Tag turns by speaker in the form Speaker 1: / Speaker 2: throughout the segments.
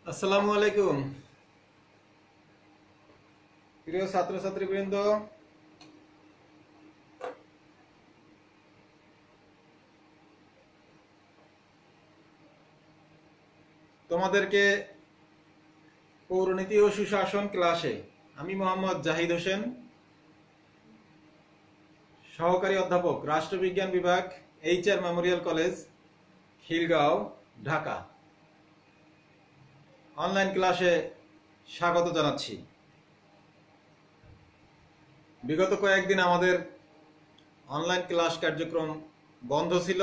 Speaker 1: আসসালামু আলাইকুম প্রিয় ছাত্রছাত্রীবৃন্দ। তোমাদেরকে পৌরনীতি ও সুশাসন ক্লাসে আমি মোহাম্মদ জাহিদ হোসেন, সহকারী অধ্যাপক, রাষ্ট্রবিজ্ঞান বিভাগ, HR memorial college, Khilgaon, Dhaka, online ক্লাসে স্বাগত জানাচ্ছি। বিগত কয়েকদিন আমাদের অনলাইন ক্লাস কার্যক্রম বন্ধ ছিল।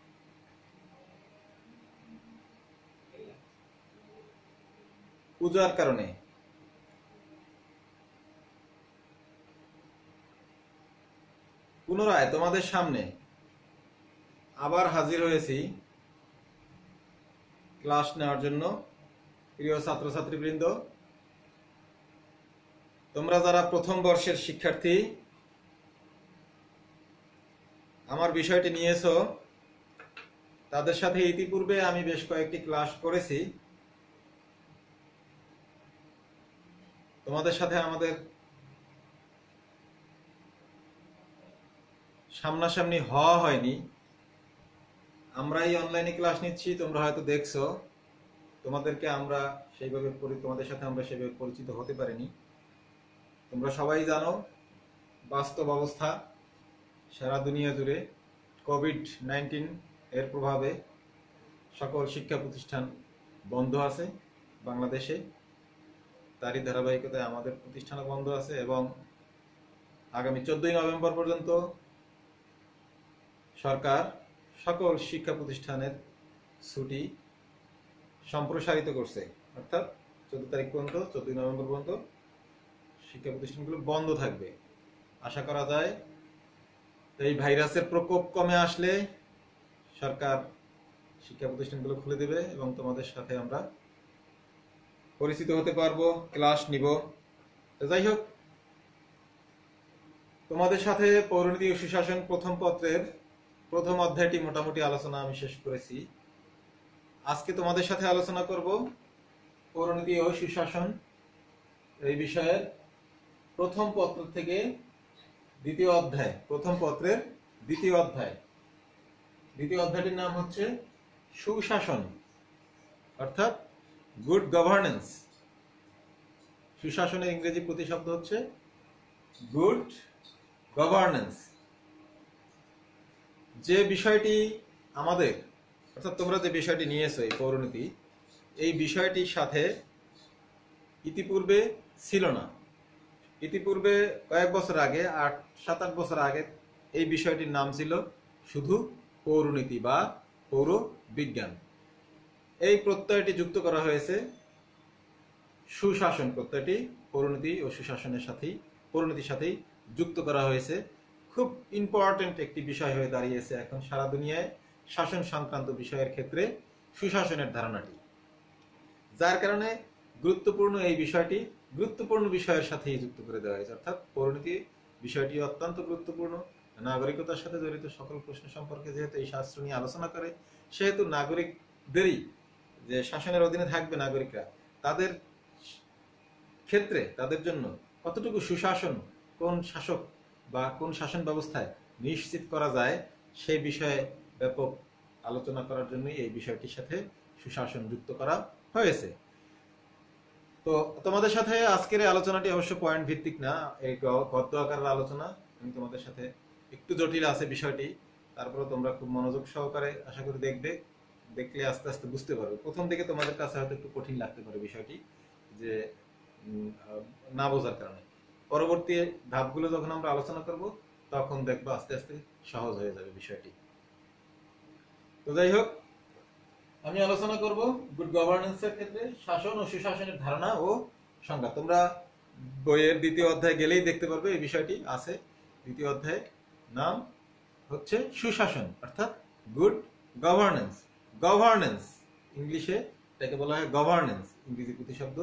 Speaker 1: পূজার কারণে পুনরায় তোমাদের সামনে আবার হাজির হয়েছি ক্লাস নেওয়ার জন্য। প্রিয় ছাত্রছাত্রীবৃন্দ, তোমরা যারা প্রথম বর্ষের শিক্ষার্থী আমার বিষয়টি নিয়েছো, তাদের সাথে ইতিপূর্বে আমি বেশ কয়েকটি ক্লাস করেছি। তোমাদের সাথে আমাদের সামনাসামনি হওয়া হয়নি, আমরাই অনলাইনে ক্লাস নিচ্ছি। তোমরা হয়তো দেখছো, তোমাদের সাথে আমরা সেইভাবে পরিচিত হতে পারিনি। তোমরা সবাই জানো বাস্তব অবস্থা সারা দুনিয়া জুড়ে কোভিড-19 এর প্রভাবে সকল শিক্ষা প্রতিষ্ঠান বন্ধ আছে বাংলাদেশে। তারই ধারাবাহিকতায় আমাদের প্রতিষ্ঠানও বন্ধ আছে এবং আগামী 14ই নভেম্বর পর্যন্ত সরকার সকল শিক্ষা প্রতিষ্ঠানের ছুটি সম্প্রসারিত করছে, অর্থাৎ 14 তারিখ পর্যন্ত, 14ই নভেম্বর পর্যন্ত শিক্ষা প্রতিষ্ঠানগুলো বন্ধ থাকবে। আশা করা যায় এই ভাইরাসের প্রকোপ কমে আসলে সরকার শিক্ষা প্রতিষ্ঠানগুলো খুলে দেবে এবং তোমাদের সাথে আমরা পরিচিত হতে পারবো, ক্লাস নিব। যাই হোক, তোমাদের সাথে পৌরনীতি ও সুশাসন প্রথম পত্রের প্রথম অধ্যায়টি মোটামুটি আলোচনা আমি শেষ করেছি। আজকে তোমাদের সাথে আলোচনা করব পৌরনীতি ও সুশাসন এই বিষয়ের প্রথম পত্র থেকে দ্বিতীয় অধ্যায়, প্রথম পত্রের দ্বিতীয় অধ্যায়। দ্বিতীয় অধ্যায়টির নাম হচ্ছে সুশাসন, অর্থাৎ গুড গভর্নেন্স। সুশাসনের ইংরেজি প্রতিশব্দ হচ্ছে গুড গভর্নেন্স। যে বিষয়টি আমাদের, অর্থাৎ তোমরা যে বিষয়টি নিয়েছো এই পৌরনীতি, এই বিষয়টির সাথে ইতিপূর্বে ছিল না। ইতিপূর্বে কয়েক বছর আগে, 7-8 বছর আগে, এই বিষয়টির নাম ছিল শুধু পৌরনীতি বা পৌর বিজ্ঞান। এই প্রত্যয়টি যুক্ত করা হয়েছে সুশাসন প্রত্যয়টি পৌরনীতি ও সুশাসনের সাথেই, পৌরনীতির সাথেই যুক্ত করা হয়েছে। খুব ইম্পর্টেন্ট একটি বিষয় হয়ে দাঁড়িয়েছে এখন সারা দুনিয়ায় শাসন সংক্রান্ত বিষয়ের ক্ষেত্রে সুশাসনের ধারণাটি, যার কারণে গুরুত্বপূর্ণ এই বিষয়টি গুরুত্বপূর্ণ বিষয়ের সাথেই যুক্ত করে দেওয়া হয়েছে। অর্থাৎ পৌরনীতি বিষয়টি অত্যন্ত গুরুত্বপূর্ণ। নাগরিকতার সাথে জড়িত সকল প্রশ্ন সম্পর্কে যেহেতু এই শাস্ত্র নিয়ে আলোচনা করে, সেহেতু নাগরিকদেরই, যে শাসনের অধীনে থাকবে নাগরিকরা, তাদের ক্ষেত্রে তাদের জন্য কতটুকু সুশাসন, কোন শাসক বা কোন শাসন ব্যবস্থায় নিশ্চিত করা যায়, সেই বিষয়ে ব্যাপক আলোচনা করার জন্যই এই বিষয়টির সাথে সুশাসন যুক্ত করা হয়েছে। তো তোমাদের সাথে আজকের এই আলোচনাটি অবশ্য পয়েন্ট ভিত্তিক না, এই গদ্য আকারের আলোচনা। আমি তোমাদের সাথে একটু জটিল আছে বিষয়টি, তারপরে তোমরা খুব মনোযোগ সহকারে আশা করি দেখবে, দেখলে আস্তে আস্তে বুঝতে পারবে। প্রথম দিকে তোমাদের কাছে হয়তো একটু কঠিন লাগতে পারে বিষয়টি, যে না বোঝার কারণে। পরবর্তী ধাপগুলো যখন আমরা আলোচনা করব তখন দেখবো আস্তে আস্তে সহজ হয়ে যাবে বিষয়টি। তো যাই হোক, আমি আলোচনা করব গুড গভর্নেন্সের ক্ষেত্রে শাসন ও সুশাসনের ধারণা ও সংজ্ঞা। তোমরা বইয়ের দ্বিতীয় অধ্যায় গেলেই দেখতে পারবে এই বিষয়টি আছে। দ্বিতীয় অধ্যায় নাম হচ্ছে সুশাসন, অর্থাৎ গুড গভর্নেন্স। গভর্নেন্স ইংলিশে এটাকে বলা হয় গভর্নেন্স, ইংরেজি প্রতিশব্দ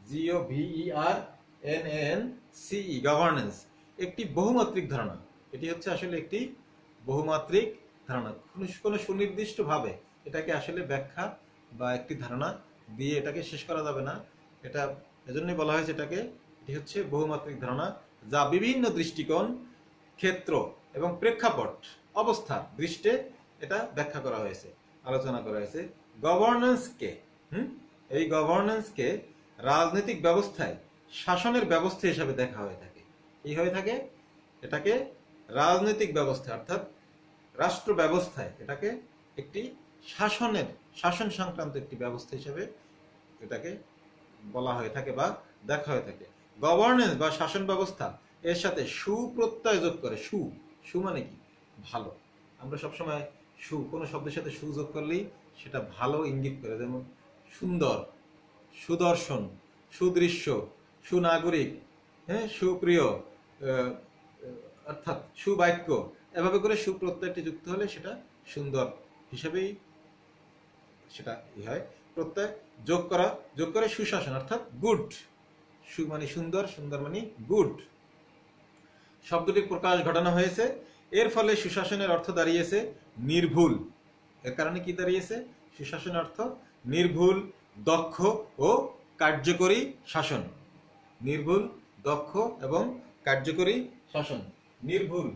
Speaker 1: GOVERNANCE, গভর্নেন্স। একটি বহুমাত্রিক ধারণা, এটি হচ্ছে আসলে একটি বহুমাত্রিক ধারণা। কোনো সুনির্দিষ্ট ভাবে এটাকে আসলে ব্যাখ্যা বা একটি ধারণা দিয়ে এটাকে শেষ করা যাবে না। এটা এজন্যই বলা হয়েছে এটি হচ্ছে বহুমাত্রিক ধারণা, যা বিভিন্ন দৃষ্টিকোণ, ক্ষেত্র এবং প্রেক্ষাপট অবস্থার দৃষ্টে এটা ব্যাখ্যা করা হয়েছে, আলোচনা করা হয়েছে। গভর্নেন্সকে এই গভর্নেন্সকে রাজনৈতিক ব্যবস্থায় শাসনের ব্যবস্থা হিসাবে দেখা হয়ে থাকে। কি হয়ে থাকে? এটাকে রাজনৈতিক ব্যবস্থা অর্থাৎ রাষ্ট্র ব্যবস্থায় এটাকে একটি শাসন সংক্রান্ত একটি ব্যবস্থা হিসেবে এটাকে বলা হয়ে থাকে বা দেখা হয়ে থাকে। গভর্নেন্স বা শাসন ব্যবস্থা এর সাথে সুপ্রত্যয় যোগ করে। সু মানে কি? ভালো। আমরা সবসময় কোনো শব্দের সাথে সু যোগ করলেই সেটা ভালো ইঙ্গিত করে, যেমন সুন্দর, সুদর্শন, সুদৃশ্য, সুনাগরিক, সুপ্রিয়, অর্থাৎ সুবাক্য, এভাবে করে সুপ্রত্যয়টি যুক্ত হলে সেটা সুন্দর হিসেবেই সেটা হয়। প্রত্যয় যোগ করে সুশাসন অর্থাৎ গুড। সু মানে সুন্দর, সুন্দর মানে গুড। শব্দটির প্রকাশ ঘটানো হয়েছে। এর ফলে সুশাসনের অর্থ দাঁড়িয়েছে নির্ভুল। এর কারণে কি দাঁড়িয়েছে? সুশাসনের অর্থ নির্ভুল, দক্ষ ও কার্যকরী শাসন। নির্ভুল, দক্ষ এবং কার্যকরী শাসন। নির্ভুল,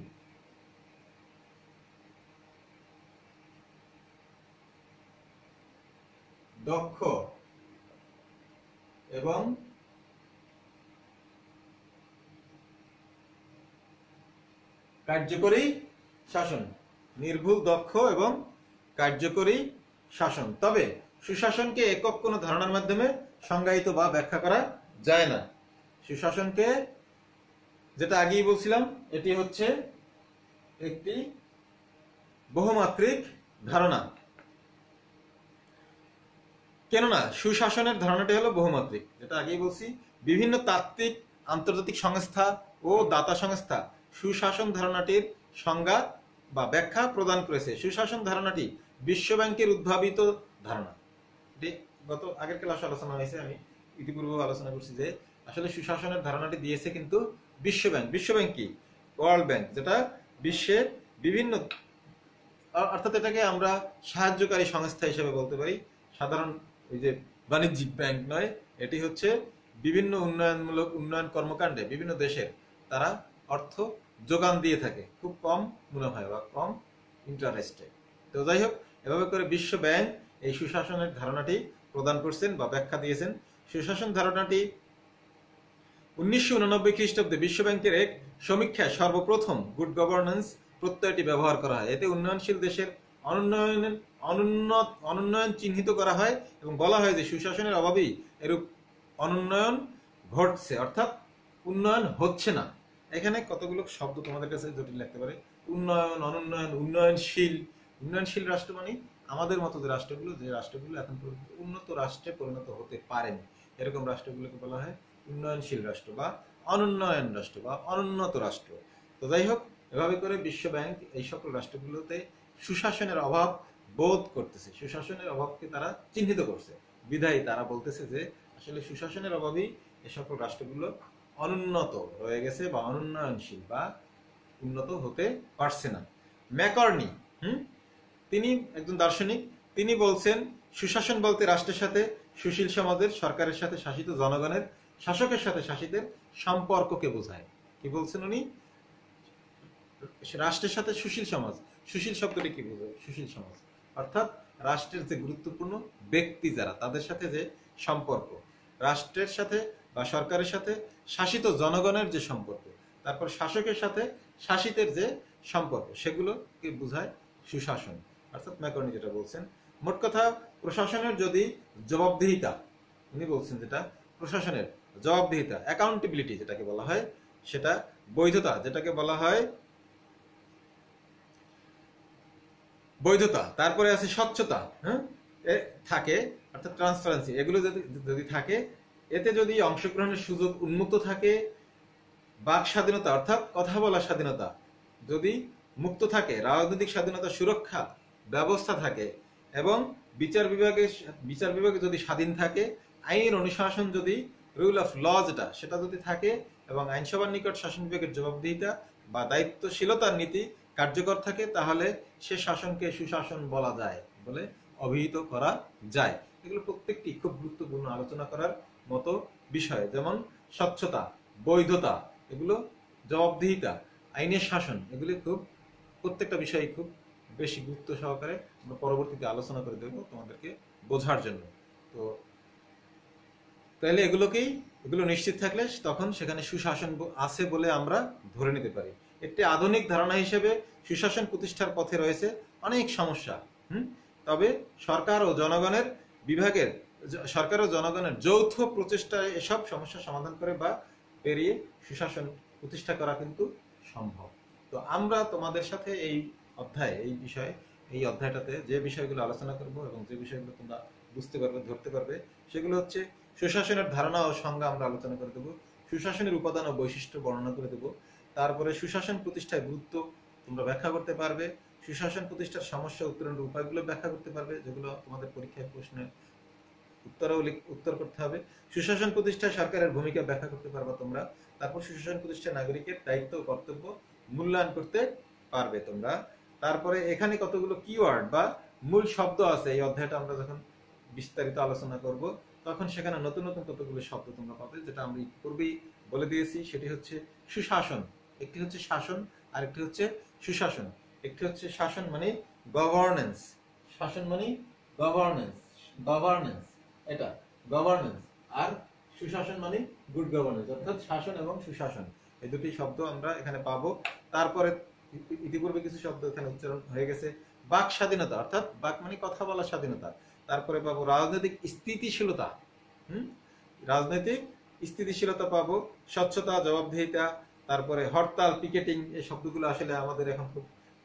Speaker 1: দক্ষ এবং কার্যকরী শাসন। নির্ভুল, দক্ষ এবং কার্যকরী শাসন। তবে সুশাসনকে একক কোনো ধারণার মাধ্যমে সংজ্ঞায়িত বা ব্যাখ্যা করা যায় না। সুশাসনকে, যেটা আগেই বলছিলাম, এটি হচ্ছে একটি বহুমাত্রিক ধারণা। কেননা সুশাসনের ধারণাটি হলো বহুমাত্রিক। যেটা আগেই বলছি, বিভিন্ন তাত্ত্বিক আন্তর্জাতিক সংস্থা ও দাতা সংস্থা সুশাসন ধারণাটির সংজ্ঞা বা ব্যাখ্যা প্রদান করেছে। সুশাসন ধারণাটি বিশ্ব ব্যাংকের উদ্ভাবিত ধারণা। গত আগের ক্লাসে আলোচনা হয়েছে, আমি ইতিপূর্বে আলোচনা করছি যে আসলে সুশাসনের ধারণাটি দিয়েছে কিন্তু বিশ্ব ব্যাংক। বিশ্ব ব্যাংক কি? ওয়ার্ল্ড ব্যাংক, যেটা বিশ্বের বিভিন্ন, অর্থাৎ এটাকে আমরা সাহায্যকারী সংস্থা হিসেবে বলতে পারি। সাধারণ ওই যে বাণিজ্যিক ব্যাংক নয়, এটি হচ্ছে বিভিন্ন উন্নয়ন কর্মকাণ্ডে বিভিন্ন দেশের তারা অর্থ যোগান দিয়ে থাকে খুব কম মুনাফায় বা কম ইন্টারেস্টে। তো যাই হোক, এভাবে করে বিশ্ব ব্যাংক এই সুশাসনের ধারণাটি প্রদান করছেন বা ব্যাখ্যা দিয়েছেন। সুশাসন ধারণাটি 1989 খ্রিস্টাব্দে বিশ্ব ব্যাংকের এক সমীক্ষায় সর্বপ্রথম গুড গভর্নেন্স প্রত্যয়টি ব্যবহার করা হয়। এতে উন্নয়নশীল দেশের অনুন্নয়ন চিহ্নিত করা হয় এবং বলা হয় যে সুশাসনের অভাবেই এরূপ অনুন্নয়ন ঘটছে, অর্থাৎ উন্নয়ন হচ্ছে না। এখানে কতগুলো শব্দ তোমাদের কাছে জটিল লাগতে পারে। উন্নয়ন, অনুন্নয়ন, উন্নয়নশীল। উন্নয়নশীল রাষ্ট্র মানে আমাদের মতো যে রাষ্ট্রগুলো এখন পর্যন্ত উন্নত রাষ্ট্রে পরিণত হতে পারেনি, এরকম রাষ্ট্রগুলোকে বলা হয় উন্নয়নশীল রাষ্ট্র বা অনুন্নয়ন রাষ্ট্র বা অনুন্নত রাষ্ট্র। তো যাই হোক, এভাবে করে বিশ্ব ব্যাংক এই সকল রাষ্ট্রগুলোতে সুশাসনের অভাব বোধ করতেছে, সুশাসনের অভাবকে তারা চিহ্নিত করছে। বিধায় তারা বলতেছে যে আসলে সুশাসনের অভাবেই এই সকল রাষ্ট্রগুলো অনুন্নত হয়ে গেছে বা অনুন্নয়নশীল বা উন্নত হতে পারছে না। ম্যাকর্নি, তিনি একজন দার্শনিক, তিনি বলছেন সুশাসন বলতে রাষ্ট্রের সাথে সুশীল সমাজের, সরকারের সাথে শাসিত জনগণের, শাসকের সাথে শাসিতের সম্পর্ককে বোঝায়। কি বলছেন উনি? রাষ্ট্রের সাথে সুশীল সমাজ। সুশীল শব্দটি কি বোঝায়? সুশীল সমাজ অর্থাৎ রাষ্ট্রের যে গুরুত্বপূর্ণ ব্যক্তি যারা, তাদের সাথে যে সম্পর্ক, রাষ্ট্রের সাথে বা সরকারের সাথে শাসিত জনগণের যে সম্পর্ক, তারপর শাসকের সাথে শাসিতের যে সম্পর্ক, সেগুলোকে বোঝায় সুশাসন। অর্থাৎ ম্যাকর্নি যেটা বলছেন, মোট কথা প্রশাসনের যদি জবাবদিহিতা, উনি বলছেন যেটা প্রশাসনের জবাবদিহিতা, অ্যাকাউন্টেবিলিটি যেটাকে বলা হয়, সেটা বৈধতা যেটাকে বলা হয় বৈধতা, তারপরে আছে স্বচ্ছতা, থাকে, অর্থাৎ ট্রান্সপারেন্সি, এগুলো যদি থাকে, এতে যদি অংশগ্রহণের সুযোগ উন্মুক্ত থাকে, বাক স্বাধীনতা অর্থাৎ কথা বলার স্বাধীনতা যদি মুক্ত থাকে, রাজনৈতিক স্বাধীনতা সুরক্ষা ব্যবস্থা থাকে এবং বিচার বিভাগে যদি স্বাধীন থাকে, আইন অনুশাসন যদি রুল অফ ল সেটা যদি থাকে এবং আইনসভার নিকট শাসন বিভাগের জবাবদিহিতা বা দায়িত্বশীলতার নীতি কার্যকর থাকে, তাহলে সে শাসনকে সুশাসন বলা যায় বলে অভিহিত করা যায়। এগুলো প্রত্যেকটি খুব গুরুত্বপূর্ণ আলোচনা করার মতো বিষয়। যেমন স্বচ্ছতা, বৈধতা, এগুলো জবাবদিহিতা, আইনের শাসন, এগুলি খুব প্রত্যেকটা বিষয় খুব বেশি গুরুত্ব সহকারে আমরা পরবর্তীতে আলোচনা করে দেবো তোমাদেরকে বোঝার জন্য। তো তাহলে এগুলো নিশ্চিত থাকলে তখন সেখানে সুশাসন আছে বলে আমরা ধরে নিতে পারি। একটি আধুনিক ধারণা হিসেবে সুশাসন প্রতিষ্ঠার পথে রয়েছে অনেক সমস্যা। তবে সরকার ও জনগণের যৌথ প্রচেষ্টায় এসব সমস্যা সমাধান করে বা পেরিয়ে সুশাসন প্রতিষ্ঠা করা কিন্তু সম্ভব। তো আমরা তোমাদের সাথে এই অধ্যায়টাতে যে বিষয়গুলো আলোচনা করব এবং যে বিষয়গুলো তোমরা বুঝতে পারবে, ধরতে পারবে, সেগুলো হচ্ছে সুশাসনের ধারণা ও সংজ্ঞা আমরা আলোচনা করে দেবো, সুশাসনের উপাদান ও বৈশিষ্ট্য বর্ণনা করে দেবো, তারপরে সুশাসন প্রতিষ্ঠায় গুরুত্ব তোমরা ব্যাখ্যা করতে পারবে, সুশাসন প্রতিষ্ঠার সমস্যা উত্তরণের উপায়গুলো ব্যাখ্যা করতে পারবে, যেগুলো তোমাদের পরীক্ষায় প্রশ্নের উত্তর করতে হবে। সুশাসন প্রতিষ্ঠায় সরকারের ভূমিকা ব্যাখ্যা করতে পারবে তোমরা। তারপর সুশাসন প্রতিষ্ঠায় নাগরিকের দায়িত্ব ও কর্তব্য মূল্যায়ন করতে পারবে তোমরা। তারপরে এখানে কতগুলো কিওয়ার্ড বা মূল শব্দ আছে। এই অধ্যায়টা আমরা যখন বিস্তারিত আলোচনা করব তখন সেখানে নতুন নতুন কতগুলো শব্দ তোমরা পাবে, যেটা আমি পূর্বেই বলে দিয়েছি। সেটি হচ্ছে সুশাসন, একটি হচ্ছে শাসন, আর একটি হচ্ছে সুশাসন। একটি হচ্ছে শাসন মানে গভর্নেন্স, শাসন মানে গভর্নেন্স, এটা গভর্নেন্স। আর সুশাসন মানে গুড গভর্নেন্স, অর্থাৎ শাসন এবং সুশাসন, এই দুটি শব্দ আমরা এখানে পাবো। তারপরে ইতিপূর্বে কিছু শব্দ এখানে উচ্চারণ হয়ে গেছে। বাক স্বাধীনতা, অর্থাৎ বাক মানে কথা বলার স্বাধীনতা। তারপরে পাবো রাজনৈতিক স্থিতিশীলতা, রাজনৈতিক স্থিতিশীলতা পাবো, স্বচ্ছতা, জবাবদিহিতা, তারপরে হরতাল, পিকেটিং। এই শব্দগুলো আসলে আমাদের এখন খুব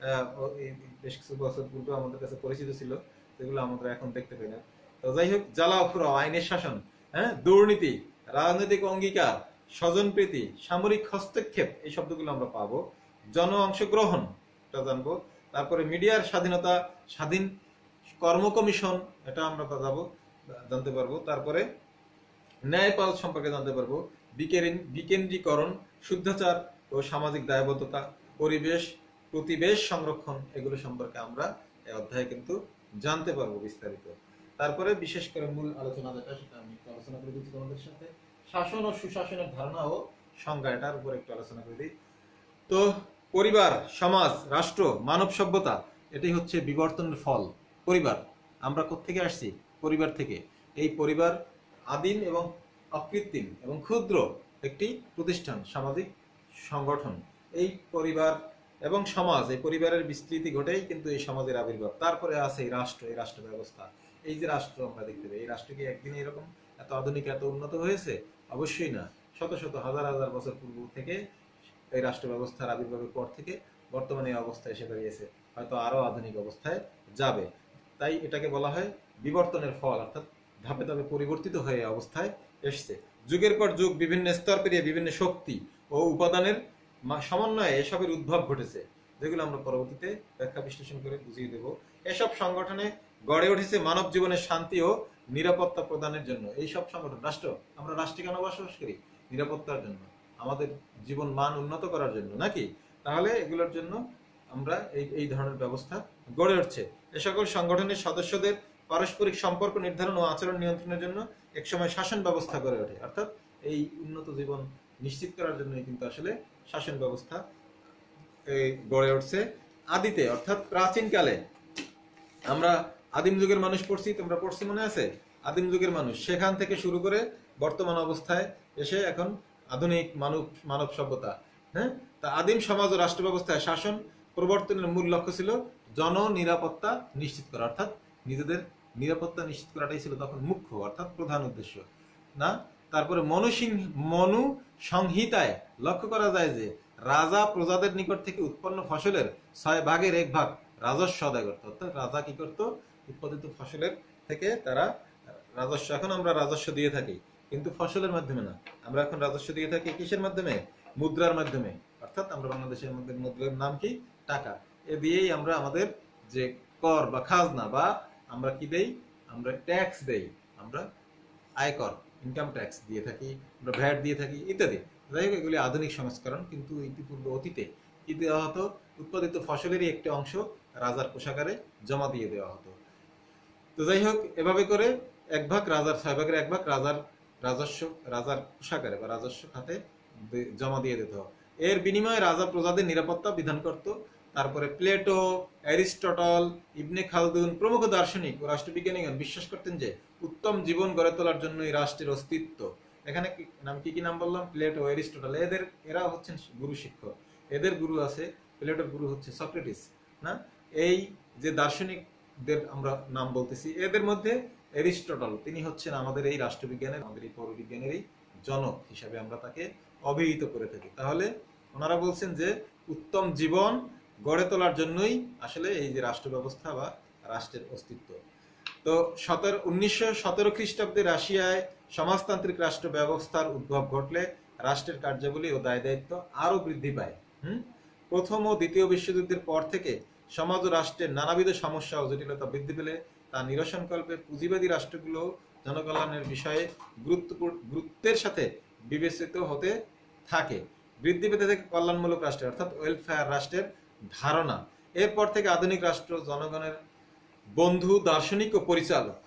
Speaker 1: বেশ কিছু বছর পূর্বে আমাদের কাছে পরিচিত ছিল, যেগুলো আমরা এখন দেখতে পাই না। তো যাই হোক, জ্বালাও পোড়াও, আইনের শাসন, দুর্নীতি, রাজনৈতিক অঙ্গীকার, স্বজনপ্রীতি, সামরিক হস্তক্ষেপ, এই শব্দগুলো আমরা পাবো। জন অংশগ্রহণ, এটা জানবো। তারপরে মিডিয়ার স্বাধীনতা, স্বাধীন কর্ম কমিশন, এটা আমরা জানতে পারবো। তারপরে ন্যায়পাল সম্পর্কে জানতে পারবো। বিকেন্দ্রীকরণ, শুদ্ধাচার ও সামাজিক দায়বদ্ধতা, প্রতিবেশ সংরক্ষণ, এগুলো সম্পর্কে আমরা এই অধ্যায়ে কিন্তু জানতে পারবো বিস্তারিত। তারপরে বিশেষ করে মূল আলোচনা যেটা, সেটা আমি একটু আলোচনা করে দিচ্ছি তোমাদের সাথে। শাসন ও সুশাসনের ধারণা ও সংজ্ঞা, এটার উপর একটু আলোচনা করে দিই। তো পরিবার, সমাজ, রাষ্ট্র, মানব সভ্যতা, এটাই হচ্ছে বিবর্তনের ফল। পরিবার, আমরা কোত্থেকে আসছি? পরিবার থেকে। এই পরিবার আদিম এবং অকৃত্রিম এবং ক্ষুদ্র একটি প্রতিষ্ঠান, সামাজিক সংগঠন। এই পরিবার এবং সমাজ, এই পরিবারের বিস্তৃতি ঘটেই কিন্তু এই সমাজের আবির্ভাব। তারপরে আছে এই রাষ্ট্র, এই রাষ্ট্র ব্যবস্থা। এই যে রাষ্ট্র আমরা দেখতে পাই, এই রাষ্ট্র কি একদিনে এরকম এত আধুনিক, এত উন্নত হয়েছে? অবশ্যই না। শত শত হাজার হাজার বছর পূর্ব থেকে এই রাষ্ট্র ব্যবস্থার আবির্ভাবের পর থেকে বর্তমানে এই অবস্থায় এসে দাঁড়িয়েছে, হয়তো আরো আধুনিক অবস্থায় যাবে। তাই এটাকে বলা হয় বিবর্তনের ফল, অর্থাৎ ধাপে ধাপে পরিবর্তিত হয়ে অবস্থায় এসছে। যুগের পর যুগ বিভিন্ন স্তর পেরিয়ে বিভিন্ন শক্তি ও উপাদানের সমন্বয়ে এসবের উদ্ভব ঘটেছে, যেগুলো আমরা পরবর্তীতে ব্যাখ্যা বিশ্লেষণ করে বুঝিয়ে দেব। এসব সংগঠনে গড়ে উঠেছে মানব জীবনের শান্তি ও নিরাপত্তা প্রদানের জন্য। এইসব সংগঠন, রাষ্ট্র, আমরা রাষ্ট্রে কেন বসবাস করি? নিরাপত্তার জন্য, আমাদের জীবন মান উন্নত করার জন্য, নাকি? তাহলে এগুলোর জন্য আমরা এই ধরনের ব্যবস্থা গড়ে উঠছে। এ সকল সংগঠনের সদস্যদের পারস্পরিক সম্পর্ক নির্ধারণ ও আচরণ নিয়ন্ত্রণের জন্য একসময় শাসন ব্যবস্থা গড়ে ওঠে। অর্থাৎ এই উন্নত জীবন নিশ্চিত করার জন্যই কিন্তু আসলে শাসন ব্যবস্থা গড়ে উঠছে। আদিতে, অর্থাৎ প্রাচীনকালে, আমরা আদিম যুগের মানুষ পড়ছি, তোমরা পড়ছি মনে আছে? আদিম যুগের মানুষ, সেখান থেকে শুরু করে বর্তমান অবস্থায় এসে এখন আধুনিক মানব সভ্যতা। তা আদিম সমাজ ও রাষ্ট্র ব্যবস্থায় শাসন প্রবর্তনের মূল লক্ষ্য ছিল জননিরাপত্তা নিশ্চিত করা, অর্থাৎ নিজেদের নিরাপত্তা নিশ্চিত করাটাই ছিল তখন মুখ্য, অর্থাৎ প্রধান উদ্দেশ্য না। তারপরে মনু সংহিতায় লক্ষ্য করা যায় যে রাজা প্রজাদের নিকট থেকে উৎপন্ন ফসলের 6/1 রাজস্ব আদায় করত। অর্থাৎ রাজা কি করত? উৎপাদিত ফসলের থেকে তারা রাজস্ব, এখন আমরা রাজস্ব দিয়ে থাকি কিন্তু ফসলের মাধ্যমে না, আমরা এখন রাজস্ব দিয়ে থাকি কিসের মাধ্যমে? মুদ্রার মাধ্যমে। অর্থাৎ আমরা বাংলাদেশের মধ্যে মুদ্রার নাম কি? টাকা। এ দিয়েই আমরা আমাদের যে কর বা খাজনা, বা আমরা কি দেই? আমরা ট্যাক্স দেই, আমরা আয়কর, ইনকাম ট্যাক্স দিয়ে থাকি, আমরা ভ্যাট দিয়ে থাকি ইত্যাদি। যাই হোক, এগুলি আধুনিক সংস্করণ। কিন্তু ইতিপূর্বে অতীতে কি দেওয়া হতো? উৎপাদিত ফসলেরই একটি অংশ রাজার কোষাগারে জমা দিয়ে দেওয়া হতো। তো যাই হোক, এভাবে করে এক ভাগ রাজার 6 ভাগের 1 ভাগ রাজার রাজস্ব, রাজার কোষাগারে বা রাজস্ব খাতে জমা দিয়ে দিত। এর বিনিময়ে রাজা প্রজাদের নিরাপত্তা বিধান করত। তারপরে প্লেটো, অ্যারিস্টটল, ইবনে খালদুন প্রমুখ দার্শনিক ও রাষ্ট্রবিজ্ঞানীগণ বিশ্বাস করতেন যে উত্তম জীবন গড়ে তোলার জন্যই রাষ্ট্রের অস্তিত্ব। এখানে কি নাম বললাম? প্লেটো, অ্যারিস্টটল, এরা হচ্ছেন গুরু শিক্ষক। এদের গুরু আছে, প্লেটোর গুরু হচ্ছে সক্রেটিস না। এই যে দার্শনিকদের আমরা নাম বলতেছি, এদের মধ্যে অ্যারিস্টটল, তিনি হচ্ছেন আমাদের এই রাষ্ট্রবিজ্ঞানের, আমাদের এই পৌরবিজ্ঞানেরই জনক হিসাবে আমরা তাকে অভিহিত করে থাকি। তাহলে ওনারা বলছেন যে উত্তম জীবন গড়ে তোলার জন্যই আসলে এই যে রাষ্ট্র ব্যবস্থা বা রাষ্ট্রের অস্তিত্ব। তো 1917 খ্রিস্টাব্দে রাশিয়ায় সমাজতান্ত্রিক রাষ্ট্র ব্যবস্থার উদ্ভব ঘটলে রাষ্ট্রের কার্যাবলী ও দায় দায়িত্ব আরো বৃদ্ধি পায়। প্রথম ও দ্বিতীয় বিশ্বযুদ্ধের পর থেকে সমাজ ও রাষ্ট্রের নানাবিধ সমস্যা ও জটিলতা বৃদ্ধি পেলে তা নিরসনকল্পে পুঁজিবাদী রাষ্ট্রগুলো জনকল্যাণের বিষয়ে গুরুত্বের সাথে বিবেচিত হতে থাকে। বৃদ্ধি পেতে থাকে কল্যাণমূলক রাষ্ট্রের অর্থাৎ ওয়েলফেয়ার রাষ্ট্রের ধারণা। এরপর থেকে আধুনিক রাষ্ট্র জনগণের বন্ধু, দার্শনিক ও পরিচালক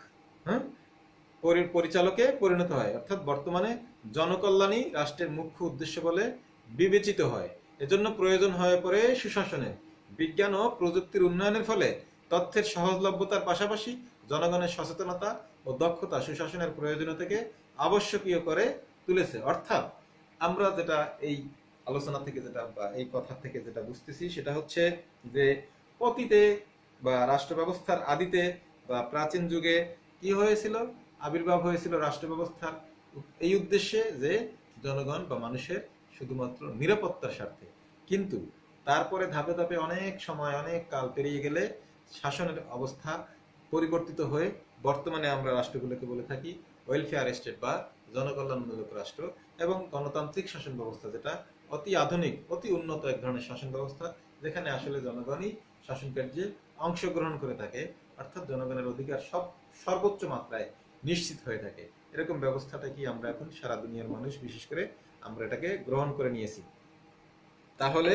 Speaker 1: পরিচালকে পরিণত হয়। অর্থাৎ বর্তমানে জনকল্যাণই রাষ্ট্রের মুখ্য উদ্দেশ্য বলে বিবেচিত হয়। এজন্য প্রয়োজন হয়ে পড়ে সুশাসনের। বিজ্ঞান ও প্রযুক্তির উন্নয়নের ফলে তথ্যের সহজলভ্যতার পাশাপাশি জনগণের সচেতনতা ও দক্ষতা সুশাসনের প্রয়োজনীয়তাকে আবশ্যকীয় করে তুলেছে। অর্থাৎ আমরা যেটা এই আলোচনা থেকে যেটা বা এই কথা থেকে যেটা বুঝতেছি সেটা হচ্ছে যে অতীতে বা রাষ্ট্র ব্যবস্থার আদিতে বা প্রাচীন যুগে কি হয়েছিল? আবির্ভাব হয়েছিল রাষ্ট্র ব্যবস্থার এই উদ্দেশ্যে যে জনগণ বা মানুষের শুধুমাত্র নিরাপত্তার স্বার্থে। কিন্তু তারপরে ধাপে ধাপে অনেক সময়, অনেক কাল পেরিয়ে গেলে শাসনের অবস্থা পরিবর্তিত হয়ে বর্তমানে আমরা রাষ্ট্রগুলোকে বলে থাকি ওয়েলফেয়ার স্টেট বা জনকল্যাণমূলক রাষ্ট্র এবং গণতান্ত্রিক শাসন ব্যবস্থা, যেটা অতি আধুনিক, অতি উন্নত এক ধরনের শাসন ব্যবস্থা, যেখানে আসলে জনগণই শাসন কার্যে অংশগ্রহণ করে থাকে, অর্থাৎ জনগণের অধিকার সর্বোচ্চ মাত্রায় নিশ্চিত হয়ে থাকে। এরকম ব্যবস্থাটা কি আমরা এখন সারা দুনিয়ার মানুষ বিশেষ করে আমরা এটাকে গ্রহণ করে নিয়েছি। তাহলে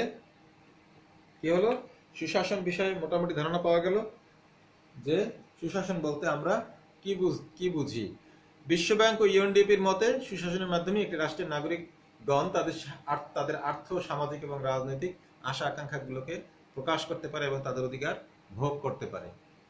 Speaker 1: কি হলো? সুশাসন বিষয়ে মোটামুটি ধারণা পাওয়া গেল যে সুশাসন বলতে আমরা কি বুঝি। বিশ্বব্যাংক ও ইউএনডিপির মতে সুশাসনের মাধ্যমে একটি রাষ্ট্রের নাগরিকগণ তাদের আর্থ, সামাজিক এবং রাজনৈতিক আশা আকাঙ্ক্ষাগুলোকে প্রকাশ করতে পারে এবং তাদের অধিকার ভোগ করতে পারে।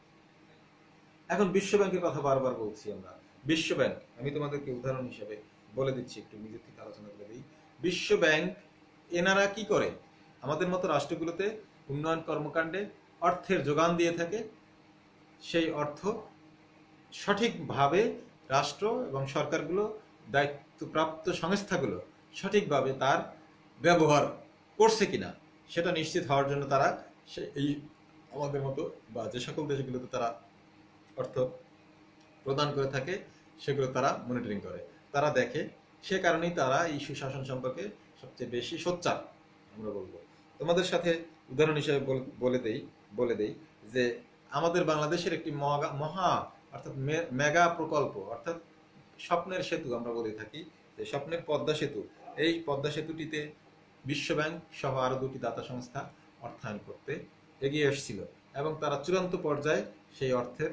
Speaker 1: এখন বিশ্বব্যাংকের কথা বারবার বলছি আমরা। বিশ্বব্যাংক, আমি তোমাদেরকে উদাহরণ হিসেবে বলে দিচ্ছি, একটু নিজের থেকে আলোচনা করে দিই। বিশ্বব্যাংক এনারা কি করে? আমাদের মতো রাষ্ট্রগুলোতে উন্নয়ন কর্মকাণ্ডে অর্থের যোগান দিয়ে থাকে। সেই অর্থ সঠিকভাবে রাষ্ট্র এবং সরকারগুলো, দায়িত্বপ্রাপ্ত সংস্থাগুলো সঠিকভাবে তার ব্যবহার করছে কিনা সেটা নিশ্চিত হওয়ার জন্য তারা এই আমাদের মতো বা যে সকল দেশগুলোতে তারা অর্থ প্রদান করে থাকে সেগুলো তারা মনিটরিং করে, তারা দেখে। সে কারণেই তারা এই সুশাসন সম্পর্কে সবচেয়ে বেশি সোচ্চার। আমরা বলবো, তোমাদের সাথে উদাহরণ হিসেবে বলে দেই যে আমাদের বাংলাদেশের একটি মহা অর্থাৎ মেগা প্রকল্প, অর্থাৎ স্বপ্নের সেতু আমরা বলে থাকি, যে স্বপ্নের পদ্মা সেতু। এই পদ্মা সেতুটিতে বিশ্বব্যাংক সহ আরো 2টি দাতা সংস্থা অর্থায়ন করতে এগিয়ে এসেছিল এবং তারা চূড়ান্ত পর্যায়ে সেই অর্থের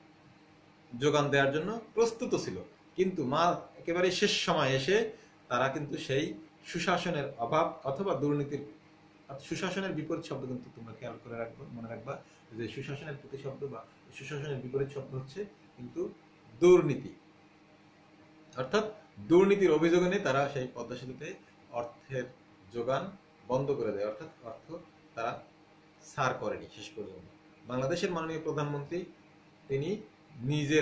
Speaker 1: যোগান দেওয়ার জন্য প্রস্তুত ছিল। কিন্তু একেবারে শেষ সময় এসে তারা কিন্তু সেই সুশাসনের অভাব অথবা দুর্নীতির, সুশাসনের বিপরীত শব্দ কিন্তু তোমরা খেয়াল করে মনে রাখবা যে সুশাসনের প্রতিশব্দ বা সুশাসনের বিপরীত শব্দ হচ্ছে কিন্তু দুর্নীতি। অর্থাৎ দুর্নীতির অভিযোগ এনে তারা সেই পদ্মা সেতুতে অর্থের যোগান বন্ধ করে দেয়, অর্থাৎ অর্থ তারা ছাড় করেনি শেষ পর্যন্ত। বাংলাদেশের মাননীয় প্রধানমন্ত্রী তিনি নিজের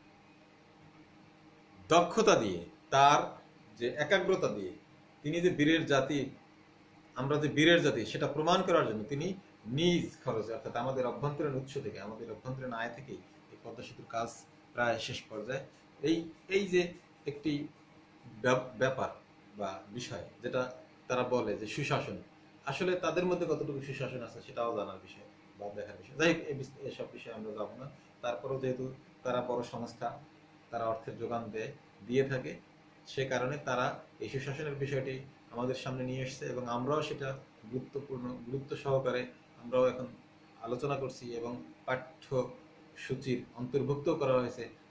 Speaker 1: দক্ষতা দিয়ে, তার যে একাগ্রতা দিয়ে, তিনি যে বীরের জাতি, আমরা যে বীরের জাতি সেটা প্রমাণ করার জন্য তিনি নিজ খরচে, অর্থাৎ আমাদের অভ্যন্তরীণ উৎস থেকে, আমাদের অভ্যন্তরীণ আয় থেকেই এই পদ্মা সেতুর কাজ প্রায় শেষ পর্যায়ে। এই যে একটি ব্যাপার বা বিষয় যেটা তারা বলে যে সুশাসন, আসলে তাদের মধ্যে কতটুকু সুশাসন আছে সেটাও জানার বিষয় বা দেখার বিষয়। যাই হোক, এসব বিষয়ে আমরা যাবো না। তারপরেও যেহেতু তারা বড় সংস্থা, তারা অর্থের যোগান দিয়ে থাকে, সে কারণে তারা এই সুশাসনের বিষয়টি আমাদের সামনে নিয়ে এসছে এবং আমরাও সেটা গুরুত্ব সহকারে আমরাও এখন আলোচনা করছি এবং পাঠ্যসূচির অন্তর্ভুক্ত করা হয়েছে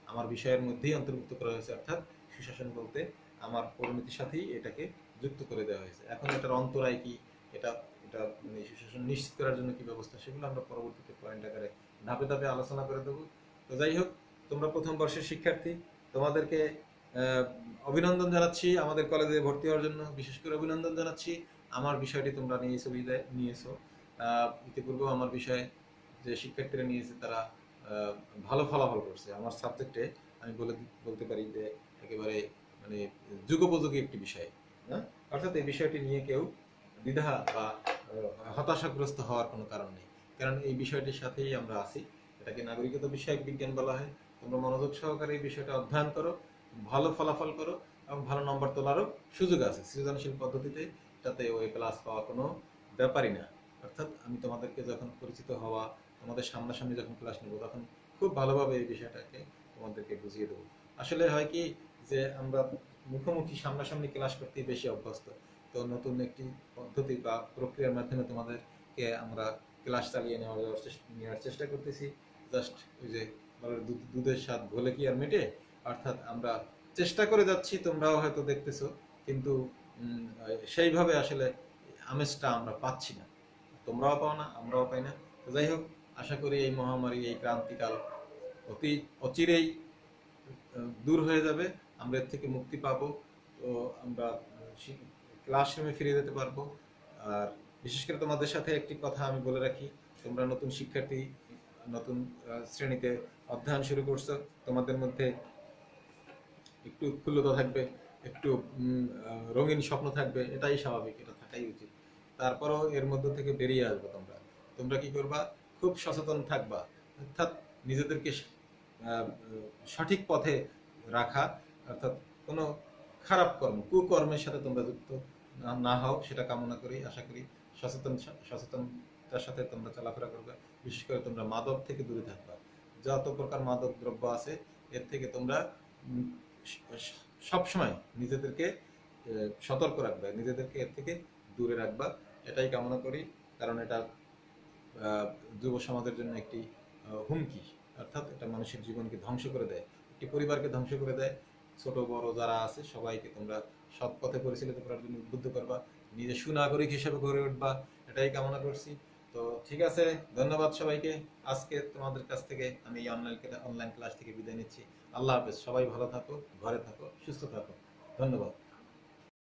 Speaker 1: আমার বিষয়ের মধ্যেই অন্তর্ভুক্ত করা হয়েছে, অর্থাৎ সুশাসন বলতে আমার পরিণতির সাথেই এটাকে যুক্ত করে দেওয়া হয়েছে। এখন এটার অন্তরায় কি, এটা এটা মানে সুশাসন নিশ্চিত করার জন্য কি ব্যবস্থা, সেগুলো আমরা পরবর্তীতে পয়েন্ট আকারে ধাপে ধাপে আলোচনা করে দেবো। তো যাই হোক, তোমরা প্রথম বর্ষের শিক্ষার্থী, তোমাদেরকে অভিনন্দন জানাচ্ছি আমাদের কলেজে ভর্তি হওয়ার জন্য। বিশেষ করে অভিনন্দন জানাচ্ছি, আমার বিষয়টি তোমরা নিয়েছো। ইতিপূর্বেও আমার বিষয়ে যে শিক্ষার্থীরা নিয়েছে তারা ভালো ফলাফল করছে। আমার সাবজেক্টে আমি বলতে পারি যে একেবারে মানে যুগোপযোগী একটি বিষয়, হ্যাঁ। অর্থাৎ এই বিষয়টি নিয়ে কেউ দ্বিধা বা হতাশাগ্রস্ত হওয়ার কোনো কারণ নেই, কারণ এই বিষয়টির সাথেই আমরা আছি। এটাকে নাগরিকতা বিষয়ক বিজ্ঞান বলা হয়। তোমরা মনোযোগ সহকারে এই বিষয়টা অধ্যয়ন করো, ভালো ফলাফল করো এবং ভালো নম্বর তোলারও সুযোগ আছে সৃজনশীল পদ্ধতিতে। তাতে ওই ক্লাস পাওয়া কোনো ব্যাপারই না। অর্থাৎ আমি তোমাদেরকে যখন পরিচিত হওয়া, তোমাদের সামনাসামনি যখন ক্লাস নেব, তখন খুব ভালোভাবে এই বিষয়টাকে তোমাদেরকে বুঝিয়ে দেবো। আসলে হয় কি যে আমরা মুখোমুখি সামনাসামনি ক্লাস করতেই বেশি অভ্যস্ত। তো নতুন একটি পদ্ধতি বা প্রক্রিয়ার মাধ্যমে তোমাদেরকে আমরা ক্লাস চালিয়ে নেওয়ার চেষ্টা করতেছি। জাস্ট ওই যে দুধের স্বাদ ঘোলে কি আর মেটে, অর্থাৎ আমরা চেষ্টা করে যাচ্ছি, তোমরাও হয়তো দেখতেছো, কিন্তু সেইভাবে আসলে আমেজটা আমরা পাচ্ছি না। তোমরাও পাও না, আমরাও পাই না। তো যাই হোক, আশা করি এই মহামারী, এই ক্রান্তিকাল অচিরেই দূর হয়ে যাবে, আমরা এর থেকে মুক্তি পাবো। তো আমরা ক্লাসরুমে ফিরে যেতে পারবো। আর বিশেষ করে তোমাদের সাথে একটি কথা আমি বলে রাখি, তোমরা নতুন শিক্ষার্থী, নতুন শ্রেণীতে অধ্যয়ন শুরু করছো, তোমাদের মধ্যে একটু উৎফুল্লতা থাকবে, একটু রঙিন স্বপ্ন থাকবে, এটাই স্বাভাবিক, এটা থাকাই উচিত। তারপরও এর মধ্যে থেকে বেরিয়ে আসবে তোমরা। তোমরা কি করবা? খুব সচেতন থাকবা, অর্থাৎ নিজেদেরকে সঠিক পথে রাখা, অর্থাৎ কোনো খারাপ কুকর্মের সাথে তোমরা যুক্ত না হও, সেটা কামনা করি। আশা করি সচেতনতার সাথে তোমরা চলাফেরা করবে। বিশেষ করে তোমরা মাদক থেকে দূরে থাকবা। যত প্রকার মাদক দ্রব্য আছে এর থেকে তোমরা সবসময় নিজেদেরকে সতর্ক রাখবে, নিজেদেরকে এর থেকে দূরে রাখবা, এটাই কামনা করি। কারণ এটা যুব সমাজের জন্য একটি হুমকি, অর্থাৎ এটা মানুষের জীবনকে ধ্বংস করে দেয়, একটি পরিবারকে ধ্বংস করে দেয়। ছোট বড় যারা আছে সবাইকে তোমরা সৎ পথে পরিচালিত করার জন্য উদ্বুদ্ধ করবা, নিজে সুনাগরিক হিসেবে গড়ে উঠবা, এটাই কামনা করছি। তো ঠিক আছে, ধন্যবাদ সবাইকে। আজকে তোমাদের কাছ থেকে আমি অনলাইন ক্লাস থেকে বিদায় নিচ্ছি। আল্লাহ হাফেজ, সবাই ভালো থাকো, ঘরে থাকো, সুস্থ থাকো। ধন্যবাদ।